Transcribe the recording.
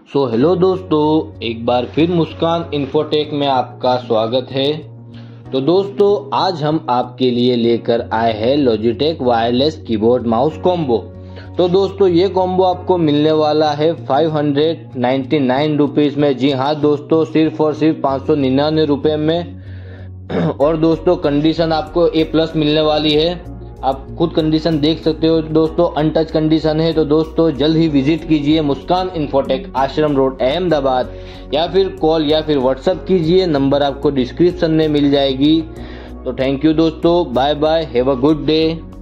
Hello दोस्तों, एक बार फिर मुस्कान इन्फोटेक में आपका स्वागत है। तो दोस्तों, आज हम आपके लिए लेकर आए हैं Logitech wireless keyboard mouse combo. तो दोस्तों, ये कॉम्बो आपको मिलने वाला है 599 रुपीज़ में। जी हाँ दोस्तों, सिर्फ और सिर्फ 599 रुपये में। और दोस्तों, कंडीशन आपको A+ मिलने वाली है। आप खुद कंडीशन देख सकते हो दोस्तों, अनटच कंडीशन है। तो दोस्तों, जल्द ही विजिट कीजिए मुस्कान इन्फोटेक, आश्रम रोड, अहमदाबाद, या फिर कॉल या फिर व्हाट्सएप कीजिए। नंबर आपको डिस्क्रिप्शन में मिल जाएगी। तो थैंक यू दोस्तों, bye bye, have a good day.